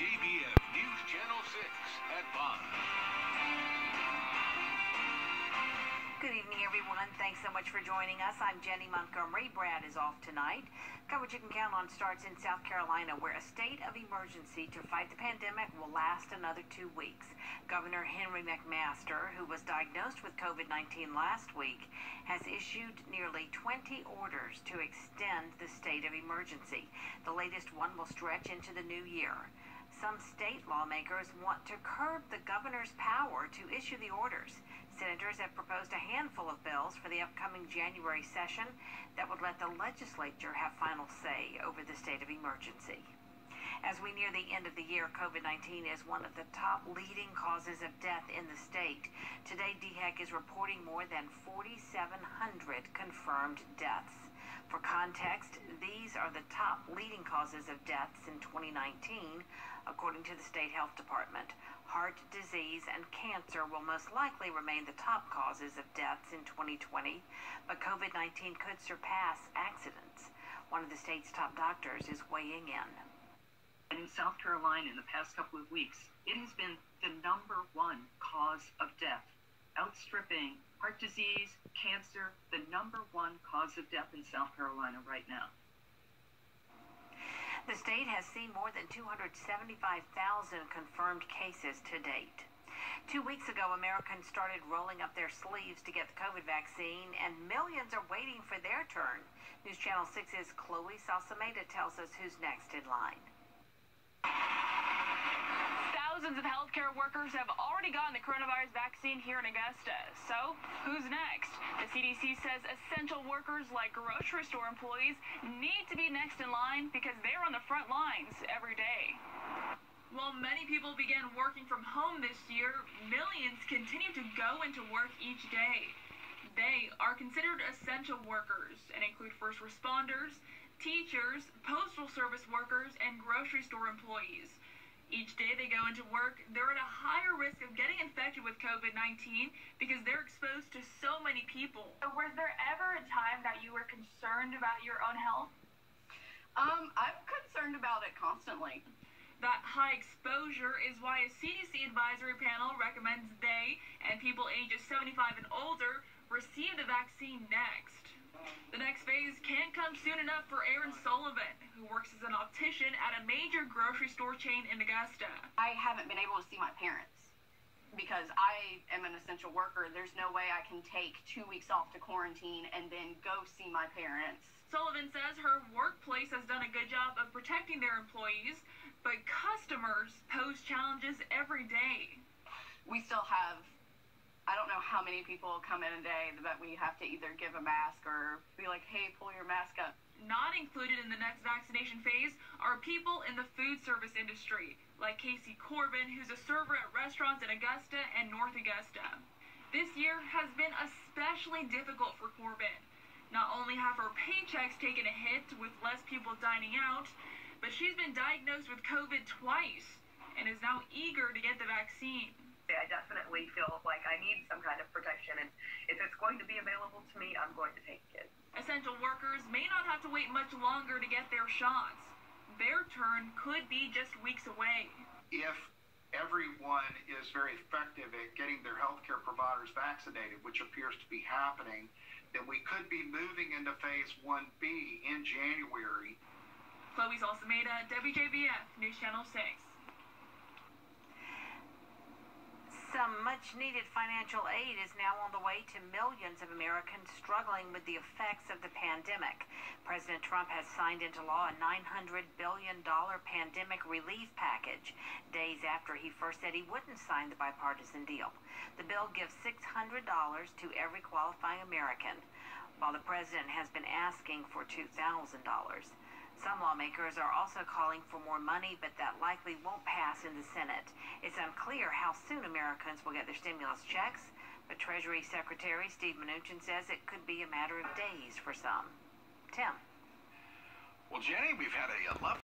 WJBF News Channel 6 at 5. Good evening, everyone. Thanks so much for joining us. I'm Jenny Montgomery. Brad is off tonight. Coverage you can count on starts in South Carolina, where a state of emergency to fight the pandemic will last another 2 weeks. Governor Henry McMaster, who was diagnosed with COVID-19 last week, has issued nearly 20 orders to extend the state of emergency. The latest one will stretch into the new year. Some state lawmakers want to curb the governor's power to issue the orders. Senators have proposed a handful of bills for the upcoming January session that would let the legislature have final say over the state of emergency. As we near the end of the year, COVID-19 is one of the top leading causes of death in the state. Today, DHEC is reporting more than 4,700 confirmed deaths. For context, these are the top leading causes of deaths in 2019, according to the State Health Department. Heart disease and cancer will most likely remain the top causes of deaths in 2020, but COVID-19 could surpass accidents. One of the state's top doctors is weighing in. In South Carolina in the past couple of weeks, it has been the #1 cause of death, outstripping heart disease, cancer, the #1 cause of death in South Carolina right now. The state has seen more than 275,000 confirmed cases to date. 2 weeks ago, Americans started rolling up their sleeves to get the COVID vaccine, and millions are waiting for their turn. News Channel 6's Chloe Salsameda tells us who's next in line. Thousands of healthcare workers have already gotten the coronavirus vaccine here in Augusta. So, who's next? The CDC says essential workers like grocery store employees need to be next in line because they're on the front lines every day. While many people began working from home this year, millions continue to go into work each day. They are considered essential workers and include first responders, teachers, postal service workers, and grocery store employees. Each day they go into work, they're at a higher risk of getting infected with COVID-19 because they're exposed to so many people. So was there ever a time that you were concerned about your own health? I'm concerned about it constantly. That high exposure is why a CDC advisory panel recommends they and people ages 75 and older receive the vaccine next. The next phase can't come soon enough for Aaron Sullivan, who works as an optician at a major grocery store chain in Augusta. I haven't been able to see my parents because I am an essential worker. There's no way I can take 2 weeks off to quarantine and then go see my parents. Sullivan says her workplace has done a good job of protecting their employees, but customers pose challenges every day. We still have, I don't know how many people come in a day that we have to either give a mask or be like, hey, pull your mask up. Not included in the next vaccination phase are people in the food service industry, like Casey Corbin, who's a server at restaurants in Augusta and North Augusta. This year has been especially difficult for Corbin. Not only have her paychecks taken a hit with less people dining out, but she's been diagnosed with COVID twice and is now eager to get the vaccine. I definitely feel like I need some kind of protection, and if it's going to be available to me, I'm going to take it. Essential workers may not have to wait much longer to get their shots. Their turn could be just weeks away. If everyone is very effective at getting their healthcare providers vaccinated, which appears to be happening, then we could be moving into phase 1B in January. Chloe Salsameda, WJBF News Channel 6. Some much-needed financial aid is now on the way to millions of Americans struggling with the effects of the pandemic. President Trump has signed into law a $900 billion pandemic relief package, days after he first said he wouldn't sign the bipartisan deal. The bill gives $600 to every qualifying American, while the president has been asking for $2,000. Some lawmakers are also calling for more money, but that likely won't pass in the Senate. It's unclear how soon Americans will get their stimulus checks, but Treasury Secretary Steve Mnuchin says it could be a matter of days for some. Tim. Well, Jenny, we've had a